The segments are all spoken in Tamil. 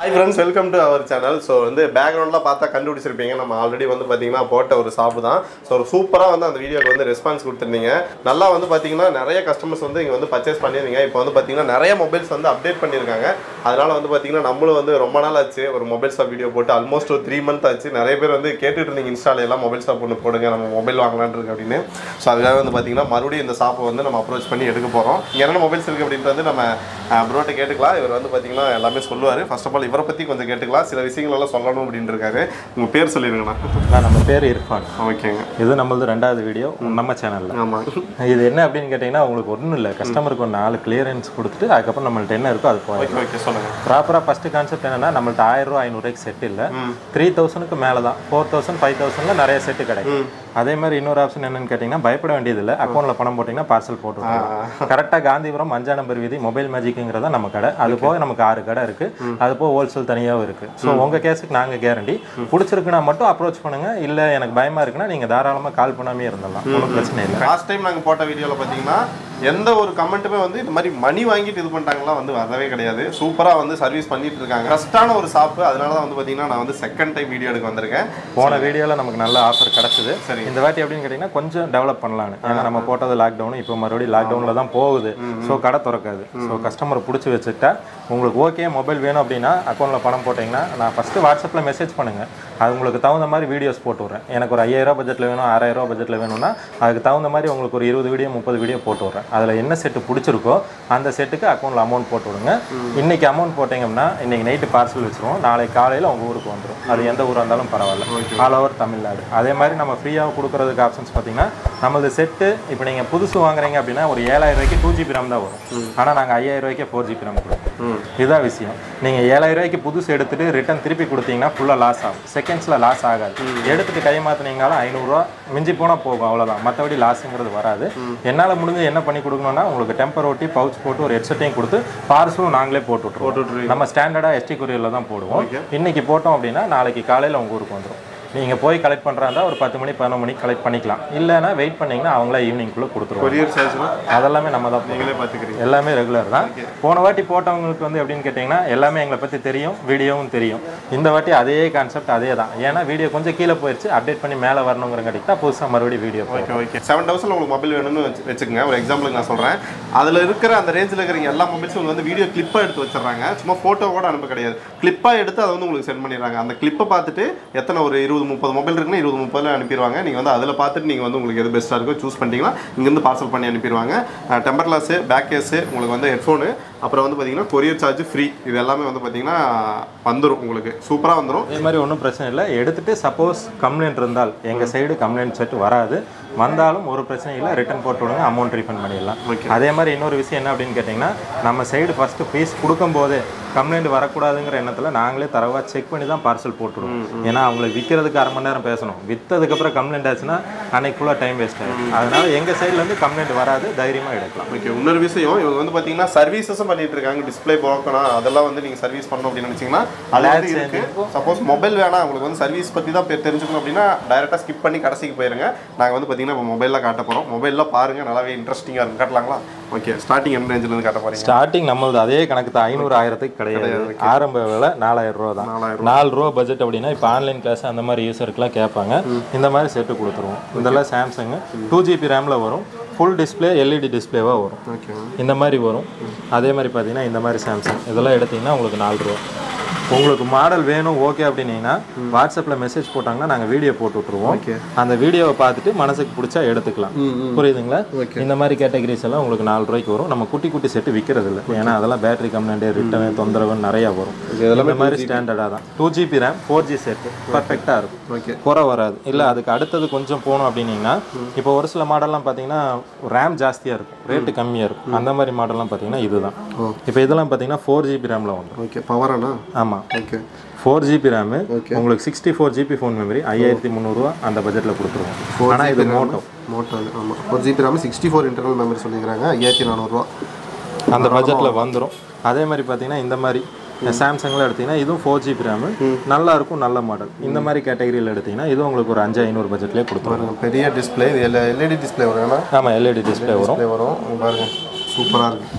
Hi friends, welcome to our channel. So வந்து பேக்ரவுண்ட்ல பார்த்தா கண்டுபிடிச்சிருப்பீங்க. நம்ம ஆல்ரெடி வந்து பாத்தீங்கன்னா போட்ட ஒரு ஷாப் தான். சோ சூப்பரா வந்து அந்த வீடியோக்கு வந்து ரெஸ்பான்ஸ் கொடுத்திருந்தீங்க. நல்லா வந்து பாத்தீங்கன்னா நிறைய கஸ்டமர்ஸ் வந்து இங்க வந்து பர்ச்சேஸ் பண்ணிருந்தீங்க. இப்போ வந்து பாத்தீங்கன்னா நிறைய மொபைல்ஸ் வந்து அப்டேட் பண்ணிருக்காங்க. அதனால வந்து பாத்தீங்கன்னா நம்மளும் வந்து ரொம்ப நாள் ஆச்சு ஒரு மொபைல் ஷாப் வீடியோ போட்டு ஆல்மோஸ்ட் ஒரு 3 months ஆச்சு. நிறைய பேர் வந்து கேட்டுட்டு இருந்தீங்க இன்ஸ்டால எல்லாம் மொபைல் ஷாப் ஒன்னு போடுங்க நம்ம மொபைல் வாங்கலாம்னு இருக்கு அப்படினு. சோ அதுக்காக வந்து பாத்தீங்கன்னா மறுபடியும் இந்த ஷாப்பை வந்து நம்ம அப்ரோச் பண்ணி எடுக்க போறோம். இங்க என்ன மொபைல்ஸ் இருக்கு அப்படின்றது நம்ம ப்ரோட்ட கேட்டுக்கலாம். இவர் வந்து பாத்தீங்கன்னா எல்லாமே சொல்லுவாரு. ஃபர்ஸ்ட் ஆஃப் ஆல் இவரை பத்தி கொஞ்சம் கேட்டுக்கலாம். சில விஷயங்கள் எல்லாம் சொல்லணும் அப்படினு இருக்காரு. உங்க பேர் சொல்லிருங்கண்ணா. நம்ம பேர் இர்ஃபான். ஓகேங்க. இது நம்மளது ரெண்டாவது வீடியோ நம்ம சேனல்ல. ஆமா. இது என்ன அப்படின்னு கேட்டீங்கன்னா உங்களுக்கு ஒண்ணும் இல்ல. கஸ்டமருக்கு ஒரு 4 கிளியரன்ஸ் கொடுத்துட்டு அதுக்கு அப்புறம் நம்மள்ட்ட என்ன இருக்கோ அது போயிடும். ஓகே சொல்லுங்க. ப்ராப்பரா ஃபர்ஸ்ட் கான்செப்ட் என்னன்னா நம்மள்ட்ட 1000 ரூபாய் 500 ரூபாய்க்கு செட் இல்ல. 3000க்கு மேல தான் 4000 5000ல நிறைய செட் கிடைக்கும். அதே மாதிரி இன்னொரு ஆப்ஷன் என்னன்னு கேட்டீங்கன்னா பயப்பட வேண்டியது இல்லை. அக்கௌண்ட்ல பணம் போட்டீங்கன்னா பார்சல் போட்டுருவோம். கரெக்டாக காந்திபுரம் 5ஆம் நம்பர் வீதி மொபைல் மேஜிக்குங்கிறதா நம்ம கடை. அது போக நமக்கு 6 கடை இருக்கு. அது போக ஹோல்சேல் தனியாகவும் இருக்கு. ஸோ உங்க கேஸுக்கு நாங்கள் கேரண்டி. பிடிச்சிருக்குன்னா மட்டும் அப்ரோச் பண்ணுங்க. இல்லை எனக்கு பயமா இருக்குன்னா நீங்க தாராளமாக கால் பண்ணாமே இருந்தலாம். ஒன்றும் பிரச்சனை இல்லை. லாஸ்ட் டைம் நாங்கள் போட்ட வீடியோவில் பார்த்தீங்கன்னா எந்த ஒரு கமெண்ட்டுமே வந்து இந்த மாதிரி மணி வாங்கிட்டு இது பண்ணிட்டாங்கலாம் வந்து வரவே கிடையாது. சூப்பராக வந்து சர்வீஸ் பண்ணிட்டு இருக்காங்க. ஃபஸ்ட்டான ஒரு ஷாப்பு. அதனால தான் வந்து பார்த்தீங்கன்னா நான் வந்து செகண்ட் டைம் வீடியோ எடுக்க வந்திருக்கேன். போன வீடியோவில் நமக்கு நல்ல ஆஃபர் கிடச்சிது. சரி இந்த வாட்டி எப்படின்னு கேட்டிங்கன்னா கொஞ்சம் டெவலப் பண்ணலான்னு. ஏன்னா நம்ம போட்டது லாக்டவுன், இப்போ மறுபடியும் லாக்டவுனில் தான் போகுது. ஸோ கடை திறக்காது. ஸோ கஸ்டமரை பிடிச்சி வச்சுட்டா உங்களுக்கு ஓகே மொபைல் வேணும் அப்படின்னா அக்கௌண்ட்டில் பணம் போட்டிங்கன்னா நான் ஃபஸ்ட்டு வாட்ஸ்அப்பில் மெசேஜ் பண்ணுங்கள். அது உங்களுக்கு தகுந்த மாதிரி வீடியோஸ் போட்டு விட்றேன். எனக்கு ஒரு 5000 ரூபா பட்ஜெட்டில் வேணும், 6000 ரூபா பட்ஜெட்டில் வேணும்னா அதுக்கு தகுந்த மாதிரி உங்களுக்கு ஒரு 20 வீடியோ 30 வீடியோ போட்டு விட்றேன். அதில் என்ன செட்டு பிடிச்சிருக்கோ அந்த செட்டுக்கு அக்கௌண்ட்டில் அமௌண்ட் போட்டு விடுங்க. இன்றைக்கி அமௌண்ட் போட்டிங்கன்னா இன்றைக்கி நைட்டு பார்சல் வச்சுருவோம். நாளைக்கு காலையில் உங்கள் ஊருக்கு வந்துடும். அது எந்த ஊராக இருந்தாலும் பரவாயில்ல. All over Tamil Nadu. அதே மாதிரி நம்ம ஃப்ரீயாக கொடுக்குறதுக்கு ஆப்ஷன்ஸ் பார்த்தீங்கன்னா நம்மளது செட்டு இப்போ நீங்கள் புதுசு வாங்குறீங்க அப்படின்னா ஒரு 7000 ரூபாய்க்கு 2GB RAM தான் வரும். ஆனால் நாங்கள் 5000 ரூபாய்க்கு 4GB RAM கொடுப்போம். இதுதான் விஷயம். நீங்கள் 7000 ரூபாய்க்கு புதுசு எடுத்துகிட்டு ரிட்டன் திருப்பி கொடுத்தீங்கன்னா ஃபுல்லாக லாஸ் ஆகும். செகண்ட்ஸில் லாஸ் ஆகாது. எடுத்துகிட்டு கை மாற்றினீங்கனாலும் 500 ரூபா மிஞ்சி போனால் போகும். அவ்வளோதான். மற்றபடி லாஸுங்கிறது வராது. என்னால் முடிஞ்சு என்ன பண்ணி கொடுக்கணும்னா உங்களுக்கு டெம்பர் ஓட்டி பவுச் போட்டு ஒரு ஹெட்செட்டையும் கொடுத்து பார்சலும் நாங்களே போட்டு விட்டுருவோம். நம்ம ஸ்டாண்டர்டாக ST கொரியரில் தான் போடுவோம். இன்னைக்கு போட்டோம் அப்படின்னா நாளைக்கு காலையில் உங்கள் ஊருக்கு வந்துடும். நீங்கள் போய் கலெக்ட் பண்ணுறாருந்தா ஒரு 10 மணி 11 மணிக்கு கலெக்ட் பண்ணிக்கலாம். இல்லைன்னா வெயிட் பண்ணிங்கன்னா அவங்களே ஈவினிங்குள்ளே கொடுத்துருவோம். கொரியர் சார்ஜ்னா அதெல்லாமே நம்ம தான் நீங்களே பார்த்துக்கிறீங்க. எல்லாமே ரெகுலர் தான். போன வாட்டி போட்டவங்களுக்கு வந்து எப்படின்னு கேட்டிங்கன்னா எல்லாமே எங்களை பற்றி தெரியும், வீடியோவும் தெரியும். இந்த வாட்டி அதே கான்செப்ட் அதே தான். ஏன்னா வீடியோ கொஞ்சம் கீழே போயிடுச்சு. அப்டேட் பண்ணி மேலே வரணுங்கிறங்காட்டி தான் புதுசாக மறுபடியும் வீடியோ. ஓகே 7000 உங்களுக்கு மொபைல் வேணும்னு வச்சுக்கோங்க. ஒரு எக்ஸாம்பிளுக்கு நான் சொல்கிறேன். அதில் இருக்கிற அந்த ரேஞ்சில் இருக்கிற எல்லா மொபைல்ஸும் வந்து வீடியோ கிளிப்பாக எடுத்து வச்சிடறாங்க. சும்மா ஃபோட்டோ கூட அனுப்ப கிடையாது. கிளிப்பாக எடுத்து அதை வந்து உங்களுக்கு சென்ட் பண்ணிடுறாங்க. அந்த கிளிப்பை பார்த்துட்டு எத்தனை ஒரு 20-30 மொபைல் இருக்குன்னா 20-30 அனுப்பிடுவாங்க. நீங்கள் வந்து அதில் பார்த்துட்டு நீங்கள் வந்து உங்களுக்கு எது பெஸ்ட்டாக இருக்கோ சூஸ் பண்ணிட்டீங்கன்னா இங்கேருந்து பார்சல் பண்ணி அனுப்பிடுவாங்க. டெம்பர் கிளாஸு, பேக் கேஸு, உங்களுக்கு வந்து ஹெட்ஃபோனு, அப்புறம் வந்து பார்த்தீங்கன்னா கொரியர் சார்ஜ் ஃப்ரீ. இது எல்லாமே வந்து பார்த்தீங்கன்னா வந்துடும். உங்களுக்கு சூப்பராக வந்துடும். இதே மாதிரி ஒன்றும் பிரச்சனை இல்லை. எடுத்துகிட்டு சப்போஸ் கம்ப்ளைண்ட் இருந்தால் எங்கள் சைடு கம்ப்ளைண்ட் செட் வராது. வந்தாலும் ஒரு பிரச்சனை இல்லை. ரிட்டன் போட்டு விடுங்க. அமௌண்ட் ரீஃபண்ட் பண்ணிடலாம். அதே மாதிரி இன்னொரு விஷயம் என்ன அப்படின்னு கேட்டிங்கன்னா நம்ம சைடு ஃபஸ்ட்டு ஃபீஸ் கொடுக்கும்போதே கம்ப்ளைண்ட் வரக்கூடாதுங்கிற எண்ணத்தில் நாங்களே தரவாக செக் பண்ணி தான் பார்சல் போட்டுவிடுவோம். ஏன்னா அவங்களை விற்கிறதுக்கு 1/2 மணி நேரம் பேசணும். விற்றதுக்கப்புறம் கம்ப்ளைண்ட் ஆச்சுன்னா அன்னைக்கு ஃபுல்லாக டைம் வேஸ்ட் ஆகும். அதனால எங்கள் சைட்லேருந்து கம்ப்ளைண்ட் வராது. தைரியமாக எடுக்கலாம். ஓகே. இன்னொரு விஷயம் இவங்க வந்து பார்த்தீங்கன்னா சர்வீஸஸும் பண்ணிட்டு இருக்காங்க. டிஸ்பிளே போக்கணும் அதெல்லாம் வந்து நீங்கள் சர்வீஸ் பண்ணணும் அப்படின்னு நினச்சிங்கன்னா அதாவது இருக்குது. சப்போஸ் மொபைல் வேணாம் உங்களுக்கு வந்து சர்வீஸ் பற்றி தான் தெரிஞ்சுக்கணும் அப்படின்னா டைரெக்டாக ஸ்கிப் பண்ணி கடைசிக்கு போயிருங்க. நாங்கள் வந்து பார்த்தீங்கன்னா இப்போ மொபைலில் காட்ட போகிறோம். மொபைலில் பாருங்கள் நல்லாவே இன்ட்ரெஸ்டிங்காக இருக்கும். காட்டலாங்களா? ஓகே. ஸ்டார்டிங் என்ன ரேஞ்சிலேருந்து காட்ட போகிறீங்க? ஸ்டார்டிங் நம்மளது அதே கணக்கு தான். 500 1000க்கு கிடையாது. ஆரம்ப விலை 4000 ரூபா தான். 4 ரூபா பட்ஜெட் அப்படின்னா இப்போ ஆன்லைன் கிளாஸ் அந்த மாதிரி யூஸருக்குலாம் கேட்பாங்க. இந்த மாதிரி செட்டு கொடுத்துருவோம். இதெல்லாம் சாம்சங் 2GB ரேமில் வரும். ஃபுல் டிஸ்பிளே LED டிஸ்பிளேவாக வரும். இந்த மாதிரி வரும். அதே மாதிரி பார்த்தீங்கன்னா இந்த மாதிரி சாம்சங் இதெல்லாம் எடுத்திங்கன்னா உங்களுக்கு 4 ரூபா. உங்களுக்கு மாடல் வேணும் ஓகே அப்படின்னீங்கன்னா வாட்ஸ்அப்பில் மெசேஜ் போட்டாங்கன்னா நாங்கள் வீடியோ போட்டு விட்ருவோம். அந்த வீடியோவை பார்த்துட்டு மனசுக்கு பிடிச்சா எடுத்துக்கலாம். புரியுதுங்களா? இந்த மாதிரி கேட்டகரிஸ் எல்லாம் உங்களுக்கு 4 ரூபாய்க்கு வரும். நம்ம குட்டி குட்டி செட்டு விற்கிறது இல்லை. ஏன்னா அதெல்லாம் பேட்டரி கம்ப்ளைண்ட் ரிட்டன் தொந்தரவு நிறையா வரும். இந்த மாதிரி ஸ்டாண்டர்டாக தான் 2GB RAM 4G செட்டு பர்ஃபெக்டாக இருக்கும். குறை வராது. இல்லை அதுக்கு அடுத்தது கொஞ்சம் போகணும் அப்படின்னீங்கன்னா இப்போ ஒரு சில மாடல்லாம் பார்த்தீங்கன்னா ரேம் ஜாஸ்தியாக இருக்கும், ரேட்டு கம்மியாக இருக்கும். அந்த மாதிரி மாடல்லாம் பார்த்தீங்கன்னா இதுதான். இப்போ இதெல்லாம் பார்த்தீங்கன்னா 4GB ரேமில் வந்துடும். ஓகே. பவரானா? ஆமாம். ஓகே. 4GB RAM உங்களுக்கு 64GB ஃபோன் மெமரி 5300 ரூபா அந்த பட்ஜெட்டில் கொடுத்துருவோம். ஆனால் இது மோட்டோ ஆமாம் 4GB RAM 64 இன்டர்னல் மெமரி சொல்லிக்கிறாங்க 5400 ரூபா அந்த பட்ஜெட்டில் வந்துடும். அதே மாதிரி பார்த்தீங்கன்னா இந்த மாதிரி சாம்சங்கில் எடுத்திங்கன்னா இதுவும் 4GB RAM நல்லா இருக்கும். நல்ல மாடல். இந்த மாதிரி கேட்டகரியில் எடுத்திங்கன்னா இது உங்களுக்கு ஒரு 5500 பட்ஜெட்லேயே கொடுத்துருவோம். பெரிய டிஸ்பிளே LED டிஸ்பிளே வரும். ஆமாம் LED டிஸ்பிளே வரும். பாருங்கள் சூப்பராக இருக்குது.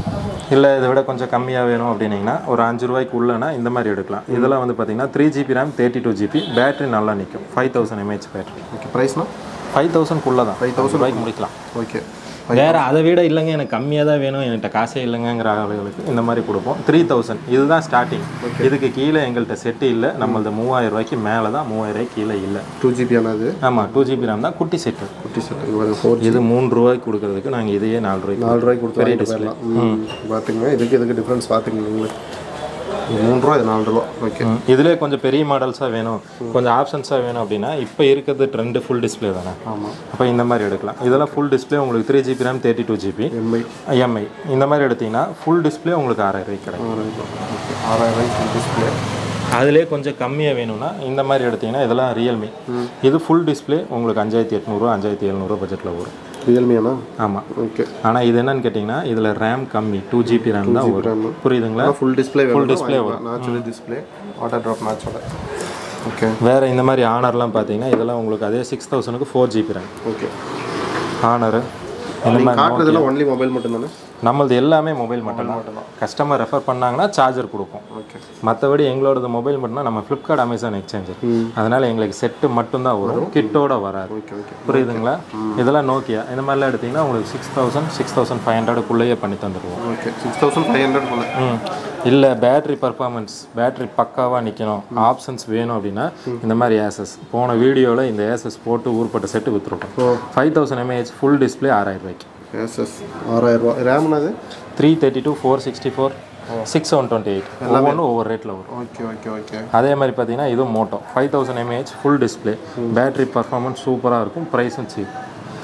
இல்லை இதை விட கொஞ்சம் கம்மியாக வேணும் அப்படின்னீங்கன்னா ஒரு 5 ரூபாய்க்கு உள்ளனா இந்த மாதிரி எடுக்கலாம். இதெல்லாம் வந்து பார்த்தீங்கன்னா 3GB RAM 32GB பேட்டரி நல்லா நிற்கும். 5000 mAh பேட்டரி. ஓகே ப்ரைஸ்னா 5000க்குள்ளே தான் 5000 ரூபாய்க்கு முடிக்கலாம். ஓகே வேறு அதை விட இல்லைங்க எனக்கு கம்மியாக தான் வேணும் என்கிட்ட காசே இல்லைங்கிற ஆளுகளுக்கு இந்த மாதிரி கொடுப்போம். 3000 இதுதான் ஸ்டார்டிங். இதுக்கு கீழே எங்கள்கிட்ட செட்டு இல்லை. நம்மளது 3000 ரூபாய்க்கு மேலே தான், 3000 ரூபாய்க்கு கீழே இல்லை. 2GB ஆனது. ஆமாம் 2GB RAM தான் குட்டி செட்டு. இது 3 ரூபாய்க்கு கொடுக்குறதுக்கு நாங்கள் இதையே 4 ரூபாய்க்கு கொடுத்து பெரிய டிஸ்பிளே பார்த்துங்க. இதுக்கு டிஃப்ரென்ஸ் பார்த்துங்க நீங்களே. 3 ரூபா இது 4 ரூபா. ஓகே இதிலே கொஞ்சம் பெரிய மாடல்ஸாக வேணும், கொஞ்சம் ஆப்ஷன்ஸாக வேணும் அப்படின்னா இப்போ இருக்கிறது ட்ரெண்டு ஃபுல் டிஸ்பிளே தானே. ஆமாம் அப்போ இந்த மாதிரி எடுக்கலாம். இதெல்லாம் ஃபுல் டிஸ்பிளே உங்களுக்கு 3GB RAM 32GB எம்ஐ இந்த மாதிரி எடுத்திங்கன்னா ஃபுல் டிஸ்பிளே உங்களுக்கு 6000 ரூபாய்க்கு கிடைக்கும். 6000 ரூபாய்க்கு ஃபுல் டிஸ்பிளே. அதிலே கொஞ்சம் கம்மியாக வேணும்னா இந்த மாதிரி எடுத்திங்கன்னா இதெல்லாம் ரியல்மி. இது ஃபுல் டிஸ்பிளே உங்களுக்கு 5800 5700 பட்ஜெட்டில் வரும். ரியல்மியாண்ணா? ஆமாம். ஓகே. ஆனால் இது என்னன்னு கேட்டிங்கன்னா இதில் ரேம் கம்மி 2GB RAM தான் வரும். புரியுதுங்களா? ஃபுல் டிஸ்பிளே ஃபுல் டிஸ்பிளே வரும். நேச்சுரல் டிஸ்பிளே வாட்டர் ட்ராப் மேட்சோட. ஓகே. வேறு இந்த மாதிரி ஆனர்லாம் பார்த்தீங்கன்னா இதெல்லாம் உங்களுக்கு அதே 6000க்கு 4GB RAM. ஓகே. ஆனர் இந்த மாதிரி காட்டுறதுலாம் ஒன்லி மொபைல் மட்டும் தானே? நம்மளது எல்லாமே மொபைல் மட்டும் தான். கஸ்டமர் ரெஃபர் பண்ணாங்கன்னா சார்ஜர் கொடுப்போம். ஓகே. மற்றபடி எங்களோடது மொபைல் மட்டும்னா நம்ம ஃப்ளிப்கார்ட் அமேசான் எக்ஸ்சேஞ்சர், அதனால் எங்களுக்கு செட்டு மட்டும்தான் வரும், கிட்டோட வராது. Okay okay. புரியுதுங்களா? இதெல்லாம் நோக்கியா இந்த மாதிரிலாம் எடுத்திங்கன்னா உங்களுக்கு 6000 6500க்குள்ளேயே பண்ணி தந்துடுவோம். ஓகே. 6500 இல்லை பேட்ரி பர்ஃபார்மன்ஸ் பேட்ரி பக்காவாக நிற்கணும், ஆப்ஷன்ஸ் வேணும் அப்படின்னா இந்த மாதிரி ஏசஸ் போன வீடியோவில் இந்த ஏசஸ் போட்டு ஊர்பட்ட செட்டு விற்றுருக்கோம். 5000 mAh ஃபுல் டிஸ்பிளே 6000 ரூபாய்க்கு. ஏசஸ் 6000 ரூபா. ரேம்னாது 332 464 6128 ஒவ்வொன்றும் ஒவ்வொரு ரேட்டில் வரும். Okay okay okay. அதே மாதிரி பார்த்தீங்கன்னா இதுவும் Moto 5000 mAh full display battery performance சூப்பராக இருக்கும், ப்ரைஸும் சீப்.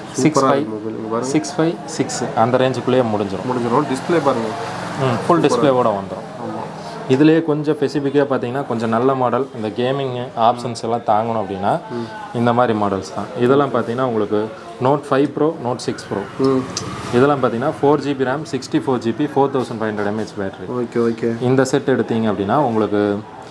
656 அந்த ரேஞ்சுக்குள்ளேயே முடிஞ்சிடும். டிஸ்பிளே பாருங்கள். ஃபுல் டிஸ்பிளேவோட வந்துடும். இதுலேயே கொஞ்சம் ஸ்பெசிஃபிக்காக பார்த்தீங்கன்னா கொஞ்சம் நல்ல மாடல் இந்த கேமிங்கு ஆப்ஷன்ஸ் எல்லாம் தாங்கணும் அப்படின்னா இந்த மாதிரி மாடல்ஸ் தான். இதெல்லாம் பார்த்தீங்கன்னா உங்களுக்கு Note 5 Pro Note 6 Pro இதெல்லாம் பார்த்தீங்கன்னா 4GB RAM 64GB 4500 mAh battery. Okay okay. இந்த செட் எடுத்தீங்க அப்படின்னா உங்களுக்கு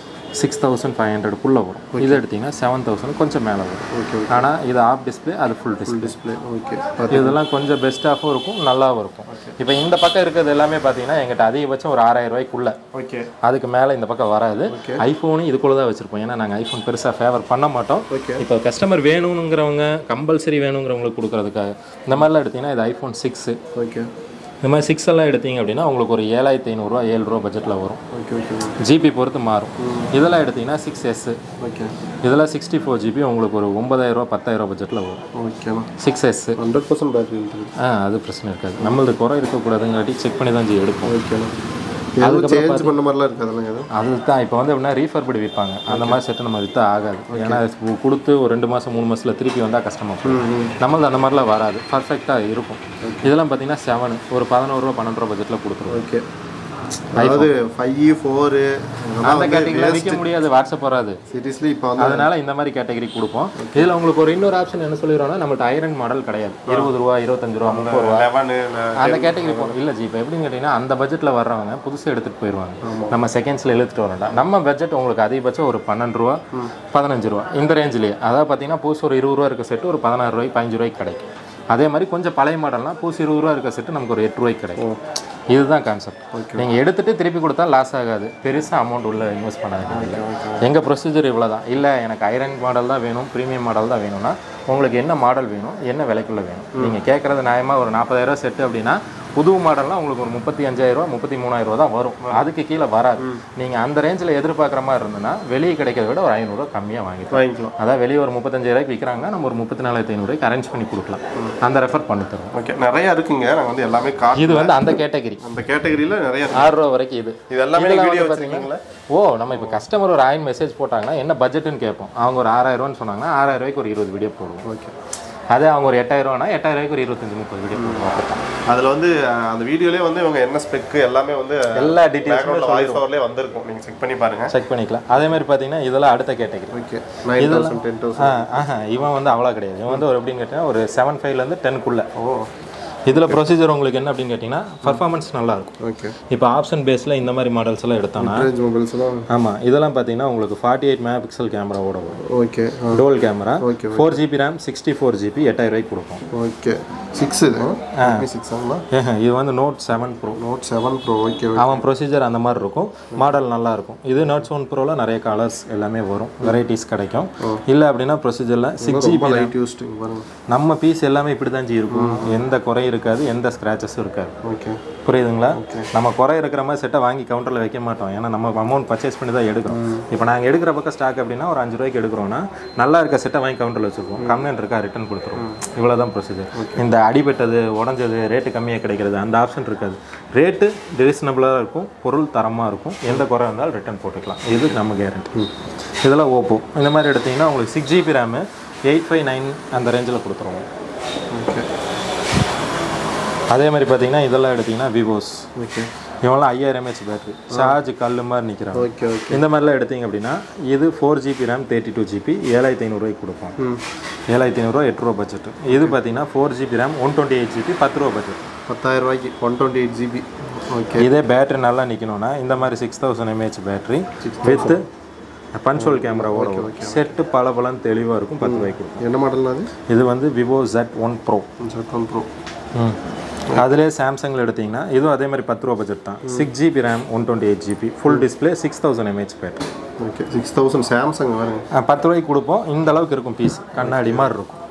6500க்குள்ளே வரும். இது எடுத்திங்கன்னா 7000 கொஞ்சம் மேலே வரும். ஓகே. ஆனால் இது ஆஃப் டிஸ்பிளே அது ஃபுல் டிஸ்பிளே. ஓகே. இதெல்லாம் கொஞ்சம் பெஸ்ட்டாகவும் இருக்கும், நல்லாவும் இருக்கும். இப்போ இந்த பக்கம் இருக்கிறது எல்லாமே பார்த்தீங்கன்னா எங்கிட்ட அதிகபட்சம் ஒரு 6000 ரூபாய்க்குள்ள. ஓகே. அதுக்கு மேலே இந்த பக்கம் வராது. ஐஃபோனு இதுக்குள்ளே தான் வச்சுருப்போம், ஏன்னா நாங்கள் ஐஃபோன் பெருசாக ஃபேவர் பண்ண மாட்டோம். இப்போ கஸ்டமர் வேணுங்கிறவங்க கம்பல்சரி வேணுங்கிறவங்களுக்கு கொடுக்குறதுக்காக இந்த மாதிரிலாம் எடுத்திங்கன்னா இது ஐஃபோன் 6. ஓகே. இந்த மாதிரி 6 எல்லாம் எடுத்தீங்க அப்படின்னா உங்களுக்கு ஒரு 7500 7 ரூபா பட்ஜெட்டில் வரும். Okay okay. ஜிபி பொறுத்து மாறும். இதெல்லாம் எடுத்திங்கன்னா 6S. ஓகே. இதெல்லாம் 64GB உங்களுக்கு ஒரு 9000 10000 பட்ஜெட்டில் வரும். ஓகேண்ணா. 6S 100% பேட்டரி இருக்குது. அது பிரச்சனை இருக்காது. நம்மளது குறை இருக்கக்கூடாதுங்காட்டி செக் பண்ணி தான் எடுப்போம். ஓகேண்ணா. அதுக்கப்புறம் சேஞ்ச் பண்ண மாதிரிலாம் இருக்காதுல்ல? அதுதான் இப்போ வந்து எப்படின்னா ரீஃபர்பிடி விற்பாங்க, அந்த மாதிரி செட்டு நம்ம விற்றா ஆகாது. ஏன்னா கொடுத்து ஒரு 2 மாதம் 3 மாதத்தில் திருப்பி வந்தால் கஷ்டமாக நம்மளது அந்த மாதிரிலாம் வராது, பர்ஃபெக்டாக இருக்கும். இதெல்லாம் பார்த்தீங்கன்னா 7 ஒரு 11 ரூபா 12 ரூபா பட்ஜெட்டில் கொடுத்துருவோம். ஓகே. அதாவது 5 4 அந்த கேட்டகரியில் விற்க முடியாது, வாட்ஸ்அப் வராது சீரியஸ்லி. இப்போ வந்து அதனால இந்த மாதிரி கேட்டகரி கொடுப்போம். இதில் உங்களுக்கு ஒரு இன்னொரு ஆப்ஷன் என்ன சொல்லிடுறோம்னா நம்மள்ட்ட ஐரன் மாடல் கிடையாது. 20 ரூபா 25 ரூபா 30 ரூபா அந்த கேட்டகரி போகும். இல்லை ஜி இப்போ எப்படின்னு கேட்டிங்கன்னா அந்த பட்ஜெட்டில் வர்றவங்க புதுசாக எடுத்துகிட்டு போயிடுவாங்க. நம்ம செகண்ட்ஸில் இழுத்துட்டு வரோம்டா. நம்ம பட்ஜெட் உங்களுக்கு அதிகபட்சம் ஒரு 12 ரூபா 15 ரூபா இந்த ரேஞ்சிலேயே. அதாவது பார்த்தீங்கன்னா புதுசு ஒரு 20 ரூபா இருக்க செட்டு ஒரு 16 ரூபாய்க்கு 15 ரூபாய்க்கு கிடைக்கும். அதே மாதிரி கொஞ்சம் பழைய மாடல்னா புதுசு 20 ரூபா இருக்க செட்டு நமக்கு ஒரு 8 ரூபாய்க்கு கிடைக்கும். இதுதான் கான்செப்ட். நீங்கள் எடுத்துகிட்டு திருப்பி கொடுத்தா லாஸ் ஆகாது, பெருசாக அமௌண்ட் உள்ள இன்வெஸ்ட் பண்ணாதீங்க. எங்கள் ப்ரொசீஜர் இவ்வளோ தான். இல்லை எனக்கு ஐரன் மாடல் தான் வேணும், ப்ரீமியம் மாடல் தான் வேணும்னா உங்களுக்கு என்ன மாடல் வேணும், என்ன விலைக்குள்ள வேணும். நீங்கள் கேட்குறது நியாயமாக ஒரு 40000 செட்டு அப்படின்னா புது மாடல்னால் உங்களுக்கு ஒரு 35000 33000 தான் வரும், அதுக்கு கீழே வராது. நீங்கள் அந்த ரேஞ்சில் எதிர்பார்க்குற மாதிரி இருந்ததுன்னா வெளியே கிடைக்கிறத விட ஒரு 500 கம்மியாக வாங்கிக்கலாம். அதாவது வெளியே ஒரு 35000 விற்கிறாங்கன்னா நம்ம ஒரு 34500 அரேஞ்ச் பண்ணி கொடுக்கலாம். அந்த ரெஃபர் பண்ணி தரோம். ஓகே. நிறைய இருக்குங்க. நாங்கள் வந்து எல்லாமே இது வந்து அந்த கேட்டகரி, அந்த கேட்டகரியில் நிறைய 6 ரூபா வரைக்கும் இது எல்லாமே வீடியோ வச்சுருக்கீங்களா? நம்ம இப்போ கஸ்டமர் ஒரு 1000 மெசேஜ் போட்டாங்கன்னா என்ன பட்ஜெட்டுன்னு கேட்போம். அவங்க ஒரு 6000 சொன்னாங்கன்னா 6000 ரூபாய்க்கு ஒரு 20 வீடியோ போடுவோம். ஓகே. அதே அவங்க ஒரு 8000 ரூபாய்க்கு ஒரு 25-30 வீடியோ போடுவோம். அதில் வந்து அந்த வீடியோலேயே வந்து இவங்க என்ன ஸ்பெக்கு எல்லாமே வந்து எல்லா டீட்டெயில்ஸும் வாய்ஸ் ஓவர்லேயே வந்திருக்கும். நீங்கள் செக் பண்ணி பாருங்கள், செக் பண்ணிக்கலாம். அதே மாதிரி பார்த்தீங்கன்னா இதெல்லாம் அடுத்த கேட்டகரி. ஓகே. 9000 10,000 இவன் வந்து அவ்வளோ கிடையாது. இவன் வந்து ஒரு எப்படின்னு கேட்டிங்கன்னா ஒரு 7.5லேருந்து 10க்குள்ளே. இதில் ப்ரொசீஜர் உங்களுக்கு என்ன அப்படின்னு கேட்டிங்கன்னா பர்ஃபார்மன்ஸ் நல்லாயிருக்கும். ஓகே. இப்போ ஆப்ஷன் பேஸில் இந்த மாதிரி மாடல்ஸ் எல்லாம் எடுத்தோன்னா ஆமாம் இதெல்லாம் பார்த்தீங்கன்னா உங்களுக்கு 48 மெகா பிக்சல் கேமராவோட வரும். Okay. Toll camera 4GB RAM 64GB 8000 ரூபாய்க்கு கொடுப்போம். ஓகே. 6 இது Redmi 6 ஆமா இது வந்து Note 7 Pro. Note 7 Pro okay. அவன் ப்ரொசீஜர் அந்த மாதிரி இருக்கும், மாடல் நல்லா இருக்கும். இது Note 7 Proல நிறைய கலர்ஸ் எல்லாமே வரும், வெரைட்டிஸ் கிடைக்கும். இல்லை அப்படின்னா ப்ரொசீஜரில் 6GB லைட் யூஸ்டு பாருங்க. நம்ம பீஸ் எல்லாமே இப்படி தான் இருக்கும், எந்த குறையும் இருக்காது, எந்த ஸ்க்ராச்சஸும் இருக்காது. ஓகே புரியுதுங்களா? நம்ம குறை இருக்கிற மாதிரி செட்டை வாங்கி கவுண்டரில் வைக்க மாட்டோம், ஏன்னா நம்ம அமௌண்ட் பர்ச்சேஸ் பண்ணி தான் எடுக்கிறோம். இப்போ நாங்கள் எடுக்கிற பக்கம் ஸ்டாக் அப்படின்னா ஒரு 5 ரூபாய்க்கு எடுக்கிறோன்னா நல்லா இருக்க செட்டை வாங்கி கவுண்டரில் வச்சுருக்கோம், கம்ப்ளைண்ட் இருக்கா ரிட்டன் கொடுத்துருவோம். இவ்வளோ தான் ப்ரொசீஜர். இந்த அடிபட்டது உடஞ்சது ரேட்டு கம்மியாக கிடைக்கிறது அந்த ஆப்ஷன் இருக்காது. ரேட்டு ரீசனபிளாக இருக்கும், பொருள் தரமாக இருக்கும், எந்த குறை இருந்தாலும் ரிட்டன் போட்டுக்கலாம், இது நம்ம கேரண்டி. இதெல்லாம் ஓப்போ இந்த மாதிரி எடுத்திங்கன்னா உங்களுக்கு 6GB ரேமு 859 அந்த ரேஞ்சில் கொடுத்துருவோம். ஓகே. அதே மாதிரி பார்த்தீங்கன்னா இதெல்லாம் எடுத்திங்கன்னா விவோஸ். ஓகே. இவங்களாம் 5000 mAh பேட்டரி, சார்ஜ் கல் மாதிரி நிற்கிறாங்க. Okay okay. இந்த மாதிரிலாம் எடுத்திங்க அப்படின்னா இது 4GB ரேம் 32GB 7500 கொடுப்போம். 7500 8 ரூபா பட்ஜெட். இது பார்த்தீங்கன்னா 4GB ரேம் 128GB 10 ரூபா பட்ஜெட். 10000 ரூபாய்க்கு 128GB. ஓகே. இதே பேட்டரி நல்லா நிற்கணும்னா இந்த மாதிரி 6000 mAh பேட்டரி வித் பன்சோல் கேமராவோட செட்டு பலன்னு தெளிவாக இருக்கும், 10 ரூபாய்க்கு கொடுக்கும். என்ன மாடல்னா அது? இது வந்து Vivo Z1 Pro. Z1 Pro. அதிலே சாம்சங்கில் எடுத்திங்கன்னா இதுவும் அதே மாதிரி 10 ரூபா பட்ஜெட் தான். 6GB RAM 128GB full display 6000 mAh battery. Okay. 6000 Samsung வருங்க. 10 ரூபாய்க்கு கொடுப்போம். இந்த அளவுக்கு இருக்கும் பீஸ், கண்ணாடி மாதிரி இருக்கும்,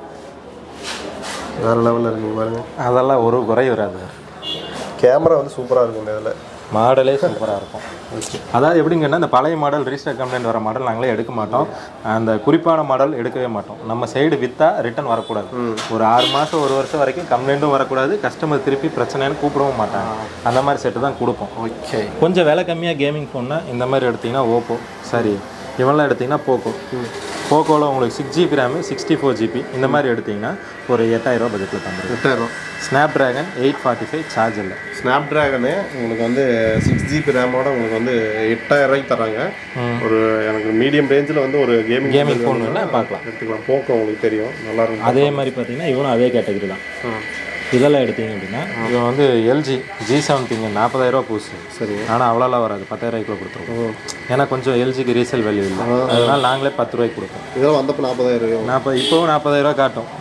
வேறு லெவலில் இருக்குங்க பாருங்க. அதெல்லாம் ஒரு குறை வராது. கேமரா வந்து சூப்பராக இருக்கும், இதில் மாடலே சூப்பராக இருக்கும். ஓகே. அதாவது எப்படிங்கன்னா இந்த பழைய மாடல் ரீஸ்டாக் கம்ப்ளைண்ட் வர மாடல் நாங்களே எடுக்க மாட்டோம், அந்த குறிப்பான மாடல் எடுக்கவே மாட்டோம். நம்ம சைடு விற்றா ரிட்டன் வரக்கூடாது. ஒரு 6 மாதம் 1 வருஷம் வரைக்கும் கம்ப்ளைண்ட்டும் வரக்கூடாது, கஸ்டமர் திருப்பி பிரச்சனைன்னு கூப்பிடவும் மாட்டாங்க. அந்த மாதிரி செட்டு தான் கொடுப்போம். ஓகே. கொஞ்சம் விலை கம்மியாக கேமிங் ஃபோன்னா இந்த மாதிரி எடுத்திங்கன்னா ஓப்போ, சரி இவெல்லாம் எடுத்திங்கன்னா போக்கோ. போக்கோவில் உங்களுக்கு 6GB ரேமு 64GB இந்த மாதிரி எடுத்திங்கன்னா ஒரு 8000 ரூபா பட்ஜெட்டில் தந்துடும். 8000. ஸ்னாப் ட்ராகன் 845 சார்ஜ் இல்லை. ஸ்னாப் ட்ராகனு உங்களுக்கு வந்து 6GB ரேமோட உங்களுக்கு வந்து 8000 ரூபாய்க்கு தராங்க. ஒரு எனக்கு மீடியம் ரேஞ்சில் வந்து ஒரு கேமிங் ஃபோன் வேணால் பார்க்கலாம், எடுத்துக்கலாம். போக்கோ உங்களுக்கு தெரியும், நல்லாயிருக்கும். அதே மாதிரி பார்த்தீங்கன்னா இவனும் அதே கேட்டகரி தான். இதெல்லாம் எடுத்திங்க அப்படின்னா இவன் வந்து எல்ஜி G70 40,000 ரூபா பூசு. சரி. ஆனால் அவ்வளோலாம் வராது, 10,000 ரூபாய்க்குள்ள கொடுத்துருவோம். ஏன்னா கொஞ்சம் எல்ஜிக்கு ரீசேல் வேல்யூ இல்லை, அதனால் நாங்களே 10 ரூபாய்க்கு கொடுப்போம். இதெல்லாம் வந்தப்போ 40,000. இப்போவும் 40,000 ரூபா காட்டும்.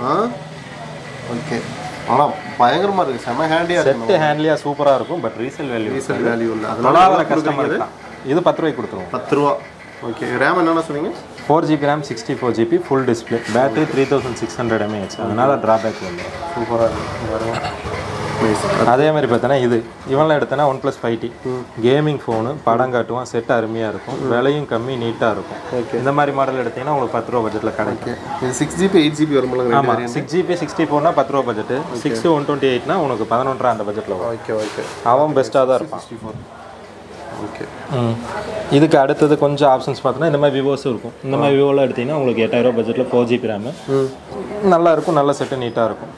ஓகே. ஆனால் பயங்கரமாக இருக்குது, செம்ம ஹேண்டியாக செட்டு ஹேண்ட்லியாக சூப்பராக இருக்கும், பட் ரீசேல் வேல்யூ இல்லை. அதனால கஸ்டமர் இது 10 ரூபாய்க்கு கொடுத்துருவோம். 10 ரூபா. ஓகே. ரேம் என்னென்ன சொன்னீங்க? 4GB RAM 64GB full display, battery 3600 mAh, அதனால ட்ராபேக் இல்லை. சூப்பராக இருக்கும். அதே மாதிரி பார்த்தோன்னா இவெல்லாம் எடுத்தோன்னா OnePlus 5T கேமிங் ஃபோனு, படம் காட்டுவான், செட் அருமையாக இருக்கும், விலையும் கம்மி, நீட்டாக இருக்கும். ஓகே. இந்த மாதிரி மாடல் எடுத்திங்கன்னா உங்களுக்கு 10 ரூபா பட்ஜெட்டில் கிடைக்கும். இது 6GB 8GB வரும்போது? ஆமாம், 6GB 64னா 10 ரூபா பட்ஜெட்டு, 6 128னா உனக்கு 11 அந்த பட்ஜெட்டில் வரும். Okay okay. அவன் பெஸ்ட்டாக தான் இருப்பான். 64. ஓகே. இதுக்கு அடுத்தது கொஞ்சம் ஆப்ஷன்ஸ் பார்த்தோன்னா இந்த மாதிரி விவோஸும் இருக்கும். இந்த மாதிரி விவோலாம் எடுத்திங்கன்னா உங்களுக்கு 8000 ரூபா பட்ஜெட்டில் 4GB ரேமு நல்லா இருக்கும், நல்ல செட்டு நீட்டாக இருக்கும்.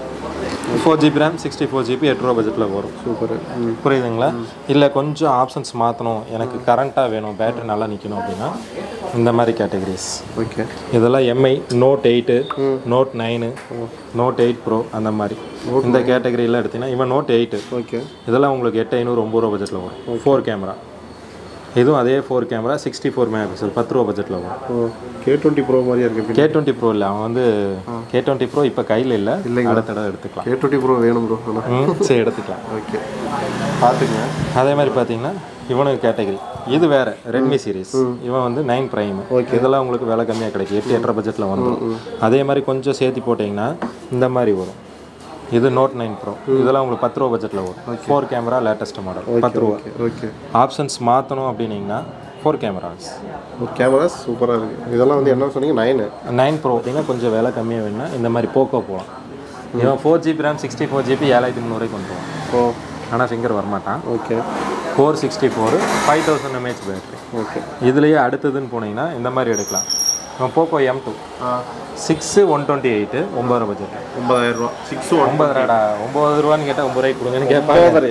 4GB ரேம் 64GB 8 ரூபா பட்ஜெட்டில் வரும். சூப்பர். புரியுதுங்களா? இல்லை கொஞ்சம் ஆப்ஷன்ஸ் மாற்றணும், எனக்கு கரண்ட்டாக வேணும், பேட்டரி நல்லா நிற்கணும் அப்படின்னா இந்த மாதிரி கேட்டகரிஸ். ஓகே. இதெல்லாம் Mi Note 8 Note 9 Note 8 Pro அந்த மாதிரி இந்த கேட்டகரியில் எடுத்திங்கன்னா இவன் Note 8. ஓகே. இதெல்லாம் உங்களுக்கு 8500 9 ரூபா பட்ஜெட்டில் வரும். 4 கேமரா, இதுவும் அதே 4 கேமரா 64 மெகாபிக்சல் 10 ரூபா பட்ஜெட்டில் வரும். K20 Pro மாதிரியா இருக்குது? K20 Pro இல்லை, அவன் வந்து K20 Pro இப்போ கையில் இல்லை, அடுத்த தடவை எடுத்துக்கலாம். K20 Pro வேணும் ப்ரோ. சரி எடுத்துக்கலாம். ஓகே, பார்த்துங்க. அதே மாதிரி பார்த்தீங்கன்னா இவனுக்கு கேட்டகரி இது வேறு ரெட்மி சீரிஸ். இவன் வந்து 9 Prime. இதெல்லாம் உங்களுக்கு விலை கம்மியாக கிடைக்கும், 8-8.5 பட்ஜெட்டில் வந்துடும். அதே மாதிரி கொஞ்சம் சேர்த்து போட்டிங்கன்னா இந்த மாதிரி வரும். இது Note 9 Pro, இதெல்லாம் உங்களுக்கு 10 ரூபா பட்ஜெட்டில் வரும். 4 கேமரா லேட்டஸ்ட் மாடல் 10 ரூபா. ஓகே. ஆப்ஷன்ஸ் மாற்றணும் அப்படின்னீங்கன்னா 4 கேமராஸ். கேமராஸ் சூப்பராக இருக்குது. இதெல்லாம் வந்து என்ன சொன்னீங்க? 9 Pro அப்படின்னா கொஞ்சம் விலை கம்மியாக வேணும்னா இந்த மாதிரி போக்கோ போகலாம். இவன் 4GB RAM 64GB 7300 கொண்டு போவான். ஓ, ஆனால் ஃபிங்கர் வரமாட்டான். ஓகே. 464 5000 mAh battery. ஓகே. இதுலேயே அடுத்ததுன்னு போனீங்கன்னா இந்த மாதிரி எடுக்கலாம். இவன் போக்கோ M2 6 128 9 பட்ஜெட் 9000 ரூபா. 6 9 ரூபான்னு கேட்டால் 9 ரூபாய்க்கு கொடுங்கன்னு கேட்பாங்க.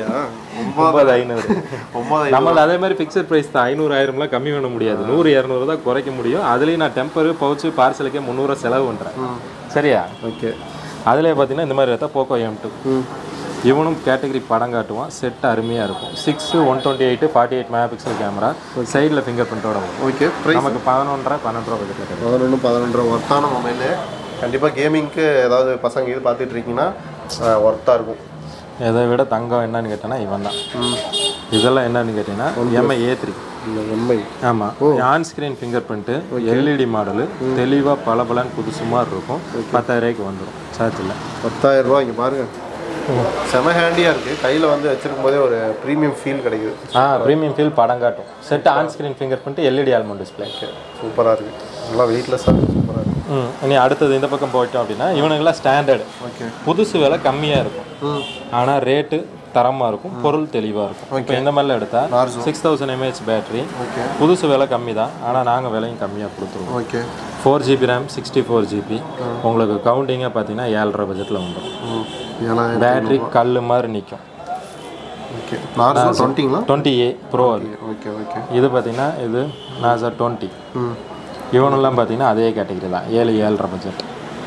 9500 நம்மள அதே மாதிரி ஃபிக்ஸட் ப்ரைஸ் தான். 500 1000லாம் கம்மி பண்ண முடியாது. 100 200 தான் குறைக்க முடியும். அதுலேயும் நான் டெம்பரு பவுச்சு பார்சலுக்கே 300 செலவு பண்ணுறேன். சரியா? ஓகே. அதிலே பார்த்தீங்கன்னா இந்த மாதிரி பார்த்தா போக்கோ M2 இவனும் கேட்டகரி படம் காட்டுவான், செட் அருமையாக இருக்கும். 6 128 48 மெகாபிக்சல் கேமரா, சைடில் ஃபிங்கர் பிரிண்டோட வரும். ஓகே. நமக்கு 12 ரூபா பட்ஜெட். 11 ரூபா ஒர்த்தான மொபைலு. கண்டிப்பாக கேமிங்க்கு ஏதாவது பசங்க இது பார்த்துட்டு இருக்கீங்கன்னா ஒர்த்தாக இருக்கும். இதை விட தங்கம் என்னன்னு கேட்டேன்னா இவன் தான். இதெல்லாம் என்னன்னு கேட்டீங்கன்னா எம்ஐ A3. எம்ஐ. ஆமாம், on screen finger print, LED model, தெளிவாக பளபளன்னு புதுசு மாதிரி இருக்கும். 10,000 ரூபாய்க்கு வந்துடும். சார்ஜ் இல்லை. 10,000 ரூபா. இங்கே பாருங்கள், செம ஹேண்டியாக இருக்குது. கையில் வந்து வச்சிருக்கும் போதே ஒரு ப்ரீமியம் ஃபீல் கிடைக்குது. ப்ரீமியம் ஃபீல் படம் காட்டும். Set on screen finger print, LED almond display. சூப்பராக இருக்குது. நல்லா வெயிட்லெஸ்ஸாக இருக்குது. சூப்பராக இருக்குது. இனி அடுத்தது இந்த பக்கம் போயிட்டோம் அப்படின்னா இவனுங்கெல்லாம் ஸ்டாண்டர்டு. புதுசு விலை கம்மியாக இருக்கும், ஆனால் ரேட்டு தரமாக இருக்கும், பொருள் தெளிவாக இருக்கும். இப்போ இந்த மாதிரிலாம் எடுத்தால் 6000 mAh பேட்டரி, புதுசு விலை கம்மி தான், ஆனால் நாங்கள் விலையும் கம்மியாக கொடுத்துருவோம். 4GB RAM, 64GB. உங்களுக்கு கவுண்டிங்காக பார்த்தீங்கன்னா 7,500 பட்ஜெட்டில் வந்துடும். பேட்டரி கல் மாதிரி நிற்கும். 20A Pro. இது பார்த்தீங்கன்னா இது NASA 20. இவனெல்லாம் பார்த்தீங்கன்னா அதே கேட்டகரி தான், 7,500 பட்ஜெட்.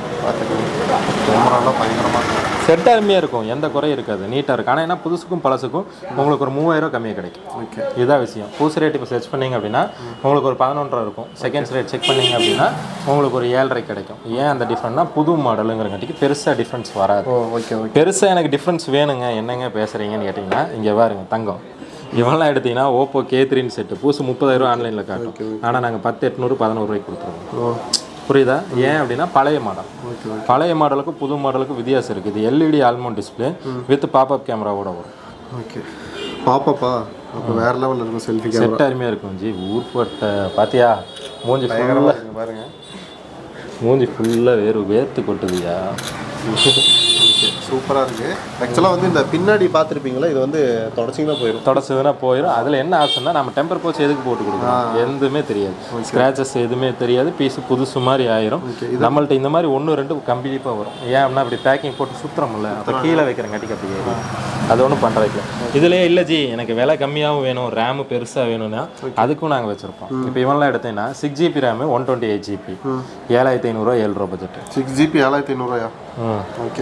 செட் அருமையாக இருக்கும், எந்த குறையும் இருக்காது, நீட்டாக இருக்கும். ஆனால் என்ன புதுசுக்கும் பழசுக்கும் உங்களுக்கு ஒரு 3000 கம்மியாக கிடைக்கும். இதுதான் விஷயம். புதுசு ரேட் இப்போ செர்ச் பண்ணிங்க அப்படின்னா உங்களுக்கு ஒரு 11,500 இருக்கும். செகண்ட்ஸ் ரேட் செக் பண்ணிங்க அப்படின்னா உங்களுக்கு ஒரு 7,500 கிடைக்கும். ஏன் அந்த டிஃப்ரெண்ட்னா புது மாடலுங்கிறங்காட்டிக்கு பெருசாக டிஃப்ரென்ஸ் வராது. பெருசாக எனக்கு டிஃப்ரென்ஸ் வேணுங்க, என்னங்க பேசுகிறீங்கன்னு கேட்டிங்கன்னா இங்கே பாருங்க தங்கம். இவெல்லாம் எடுத்திங்கன்னா ஓப்போ K3 செட்டு புதுசு 30,000 ஆன்லைனில் காட்டும். ஆனால் நாங்கள் 10,800 11 ரூபாய்க்கு கொடுத்துருவோம். புரியுதா? ஏன் அப்படின்னா பழைய மாடல். பழைய மாடலுக்கும் புது மாடலுக்கும் வித்தியாசம் இருக்குது. இது LED almond display with popup கேமராவோட வரும். ஓகே, பாப்பப்பா அப்போ வேற லெவலில் இருக்கும். செல்ஃபி கேமரா செட் அருமையாக இருக்கும். ஜி ஊர்பட்ட பார்த்தியா, மூஞ்சி ஃபுல்லாக பாருங்க, மூஞ்சி ஃபுல்லாக வேர்த்து கொட்டுதுயா. சூப்பராக இருக்குது. ஆக்சுவலாக வந்து இந்த பின்னாடி பார்த்துருப்பீங்களா, இது வந்து தொடச்சிங்கன்னா போயிடும். தொடச்சதுன்னா போயிடும். அதில் என்ன ஆப்ஷன்னா நம்ம டெம்பர் போச்சு எதுக்கு போட்டு கொடுக்கணும், எதுவுமே தெரியாது, ஸ்க்ராச்சஸ் எதுவுமே தெரியாது, பீஸு புதுசு மாதிரி ஆயிரும். நம்மள்ட்ட இந்த மாதிரி 1-2 கண்டிப்பாக வரும். ஏன் அப்படின்னா அப்படி பேக்கிங் போட்டு சுற்றுறோம்ல, அப்போ கீழே வைக்கிறங்காட்டிக்கு அப்படி ஏறும். அது ஒன்றும் பண்ணுறதுக்கு இதுலேயே இல்லை ஜி, எனக்கு விலை கம்மியாகவும் வேணும், ரேமு பெருசாக வேணும்னா அதுக்கும் நாங்கள் வச்சுருப்போம். இப்போ இவன்லாம் எடுத்தீங்கன்னா 6GB RAM 128GB 7,500 7,000 budget. 6GB 7,500. Okay,